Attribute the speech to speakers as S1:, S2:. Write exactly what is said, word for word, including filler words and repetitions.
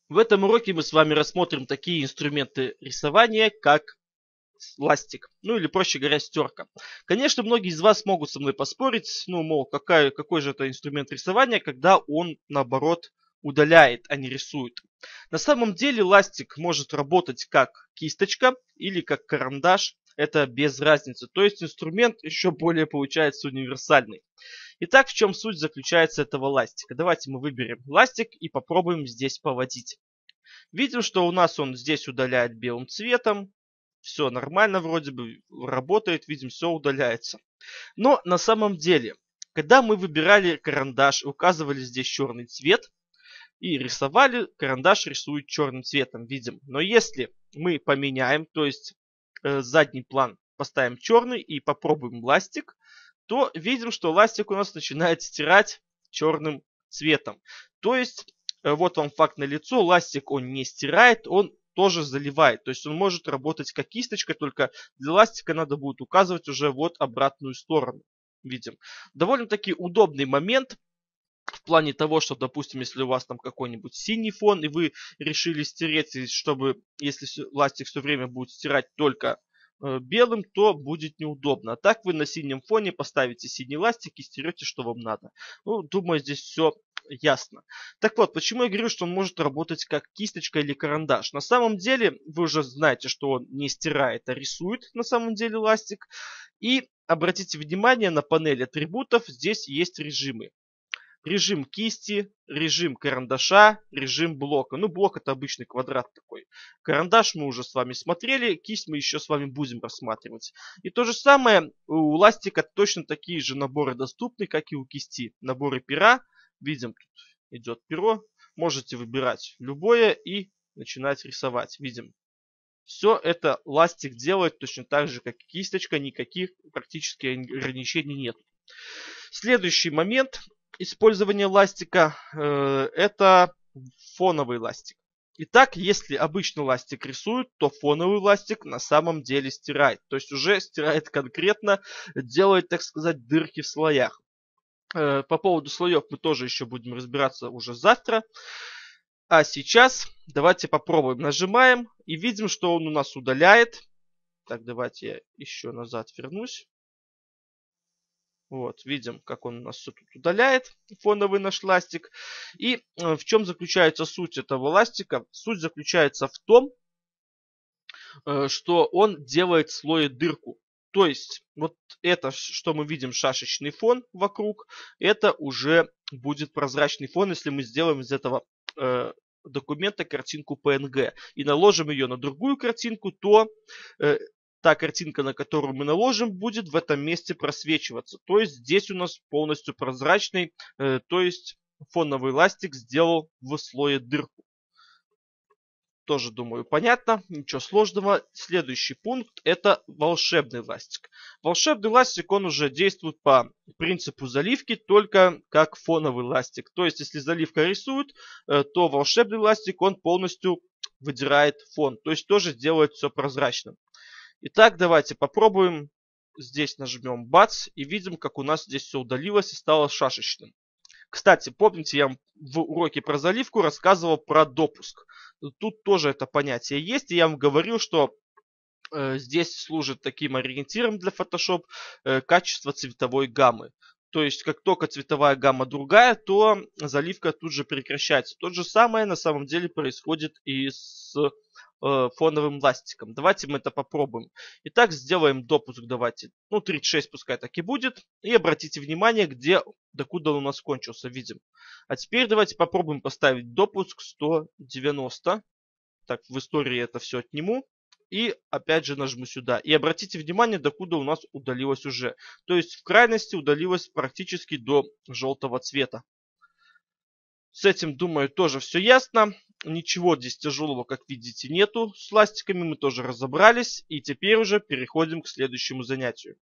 S1: В этом уроке мы с вами рассмотрим такие инструменты рисования, как ластик, ну или проще говоря, стерка. Конечно, многие из вас могут со мной поспорить, ну мол, какая, какой же это инструмент рисования, когда он наоборот удаляет, а не рисует. На самом деле ластик может работать как кисточка или как карандаш, это без разницы. То есть инструмент еще более получается универсальный. Итак, в чем суть заключается этого ластика? Давайте мы выберем ластик и попробуем здесь поводить. Видим, что у нас он здесь удаляет белым цветом. Все нормально вроде бы, работает, видим, все удаляется. Но на самом деле, когда мы выбирали карандаш, указывали здесь черный цвет и рисовали, карандаш рисует черным цветом, видим. Но если мы поменяем, то есть э, задний план поставим черный и попробуем ластик, то видим, что ластик у нас начинает стирать черным цветом. То есть, э, вот вам факт налицо, ластик он не стирает, он тоже заливает. То есть он может работать как кисточка, только для ластика надо будет указывать уже вот обратную сторону. Видим. Довольно-таки удобный момент в плане того, что, допустим, если у вас там какой-нибудь синий фон, и вы решили стереть, чтобы, если ластик все время будет стирать только э, белым, то будет неудобно. А так вы на синем фоне поставите синий ластик и стерете, что вам надо. Ну, думаю, здесь все ясно. Так вот, почему я говорю, что он может работать как кисточка или карандаш? На самом деле, вы уже знаете, что он не стирает, а рисует на самом деле ластик. И обратите внимание на панель атрибутов, здесь есть режимы. Режим кисти, режим карандаша, режим блока. Ну, блок это обычный квадрат такой. Карандаш мы уже с вами смотрели, кисть мы еще с вами будем рассматривать. И то же самое у ластика точно такие же наборы доступны, как и у кисти. Наборы пера. Видим, тут идет перо. Можете выбирать любое и начинать рисовать. Видим. Все это ластик делает точно так же, как и кисточка. Никаких практически ограничений нет. Следующий момент использования ластика э, это фоновый ластик. Итак, если обычный ластик рисует, то фоновый ластик на самом деле стирает. То есть уже стирает конкретно, делает, так сказать, дырки в слоях. Э, по поводу слоев мы тоже еще будем разбираться уже завтра. А сейчас давайте попробуем. Нажимаем и видим, что он у нас удаляет. Так, давайте я еще назад вернусь. Вот, видим, как он у нас все тут удаляет, фоновый наш ластик. И э, в чем заключается суть этого ластика? Суть заключается в том, э, что он делает слой дырку. То есть, вот это, что мы видим, шашечный фон вокруг, это уже будет прозрачный фон, если мы сделаем из этого э, документа картинку пэ эн гэ и наложим ее на другую картинку, то э, та картинка, на которую мы наложим, будет в этом месте просвечиваться. То есть здесь у нас полностью прозрачный, э, то есть фоновый ластик сделал в слое дырку. Тоже, думаю, понятно, ничего сложного. Следующий пункт это волшебный ластик. Волшебный ластик, он уже действует по принципу заливки, только как фоновый ластик. То есть, если заливка рисует, э, то волшебный ластик, он полностью выдирает фон. То есть, тоже делает все прозрачным. Итак, давайте попробуем. Здесь нажмем бац и видим, как у нас здесь все удалилось и стало шашечным. Кстати, помните, я в уроке про заливку рассказывал про допуск. Тут тоже это понятие есть. И я вам говорил, что э, здесь служит таким ориентиром для Photoshop э, качество цветовой гаммы. То есть, как только цветовая гамма другая, то заливка тут же прекращается. То же самое на самом деле происходит и с фоновым ластиком. Давайте мы это попробуем. Итак, сделаем допуск. Давайте. Ну, тридцать шесть пускай так и будет. И обратите внимание, где, докуда он у нас кончился. Видим. А теперь давайте попробуем поставить допуск сто девяносто. Так, в истории это все отниму. И опять же нажму сюда. И обратите внимание, докуда у нас удалилось уже. То есть в крайности удалилось практически до желтого цвета. С этим, думаю, тоже все ясно. Ничего здесь тяжелого, как видите, нету. С ластиками мы тоже разобрались. И теперь уже переходим к следующему занятию.